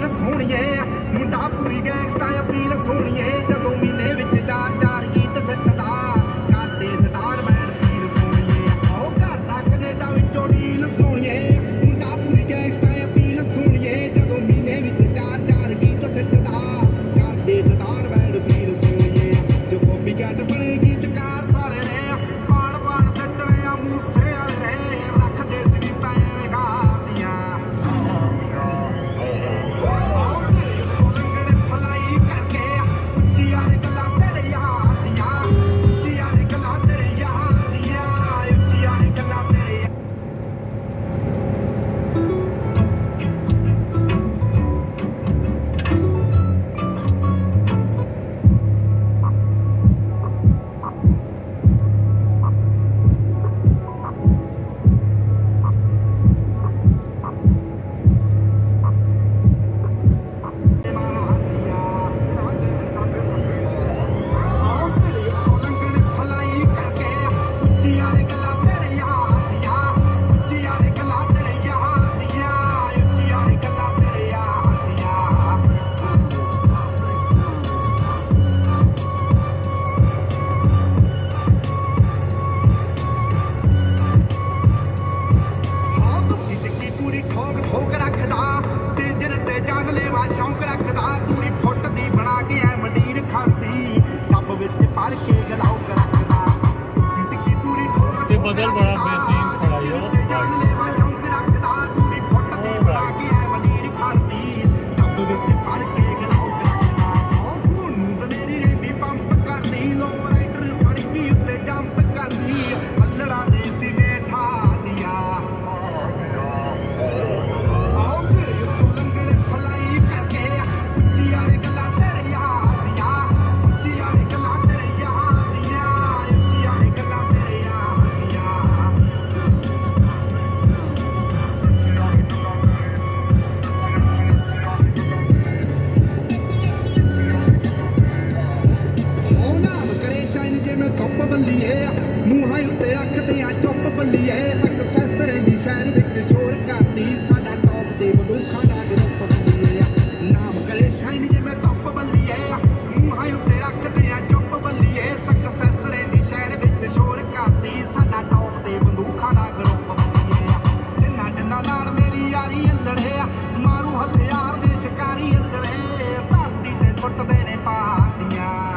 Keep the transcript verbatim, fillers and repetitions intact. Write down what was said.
सोहणिए मुंडा पूरी gangsta appeal सोहणिए जदों महीने विच चार चार गीत सिੱਟਦਾ ਕਰਦੇ ਸਟਾਰ ਬੈਂਡ ਫੀਲ सोहणिए ओ घर दा कनेडा विचों ਡੀਲ सोहणिए मुंडा पूरी गैंगस्टा अपील सोहणिए जदों महीने विच चार चार गीत सिੱਟਦਾ ਕਰਦੇ ਸਟਾਰ ਬੈਂਡ फील सोहणिए जो कॉपी कैट बने गीतकार साले ने पाड़ पाड़ सिੱਟਣੇ आ मूसे वाले ने रखदे सी पैर गादियां शौक रखदा पूरी फुट दी बना के ऐ मंडीर खड़दी टब विच भर के गलाउक रखदा जिंदगी पूरी ठोक ते बदल बड़ा बेहतरीन खड़ा यार जान लेवा शौक रखदा पूरी फुट दी बना के ऐ मंडीर खड़दी टब विच भर के गलाउक रखदा ओ खूनू दलेरी रेंदी पंप करदी लो राइडर सड़की उत्ते जंप करदी अल्लड़ा दे सिले ठा दिया बल्लीए मूहां उत्ते रखदे आ चुप बल्लीए सक्सेस रहिंदी शहर विच शोर करदी साडा टॉप ते बंदूखां दा ग्रुप बल्लीए नाम करे शाइन जिवें टॉप बल्लीए मूहां उत्ते रखदे आ चुप बल्लीए सक्सेस रहिंदी शहर विच शोर करदी साडा टॉप ते बंदूखां दा ग्रुप बल्लीए जिन्ना जिन्ना नाल मेरी यारी अल्लड़े मारू हथियार दे शिकारी अल्लड़े धरती ते सुੱਟਦੇ ने पार्टियां